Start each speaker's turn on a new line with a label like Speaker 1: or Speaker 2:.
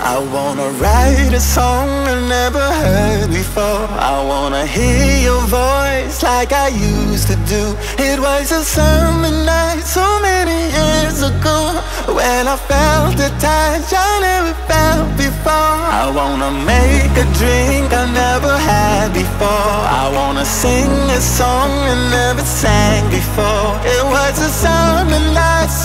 Speaker 1: I wanna write a song I never heard before. I wanna hear your voice like I used to do. It was a summer night so many years ago, when I felt the touch I never felt before. I wanna make a drink I never had before. I wanna sing a song I never sang before. It was a summer night